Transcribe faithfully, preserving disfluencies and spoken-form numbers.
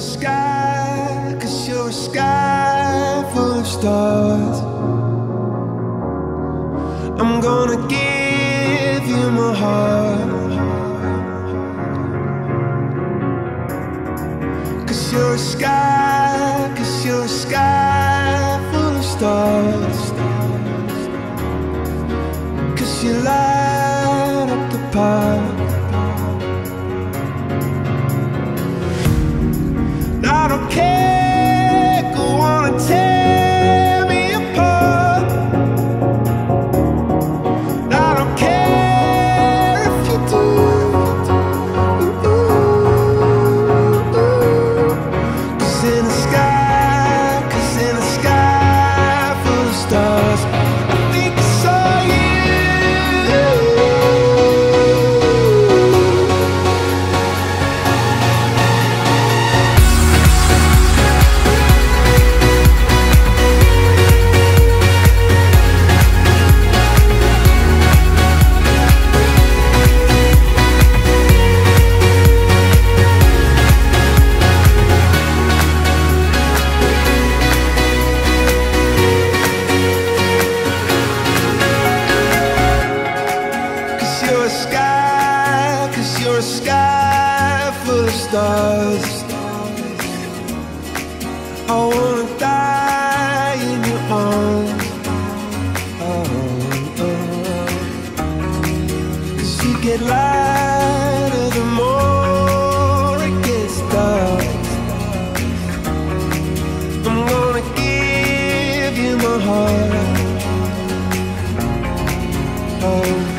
sky, 'cause you're a sky full of stars. I'm gonna give you my heart, 'cause you're a sky, 'cause you're a sky full of stars. 'Cause you light up the park. I don't care, go on and tear me apart. I don't care if you do. Cause in the sky, cause in the sky full of stars, I think I saw you. You're a sky, 'cause you're a sky full of stars. I wanna die in your arms. Oh, oh. 'Cause you get lighter the more it gets dark. I'm gonna give you my heart. Oh.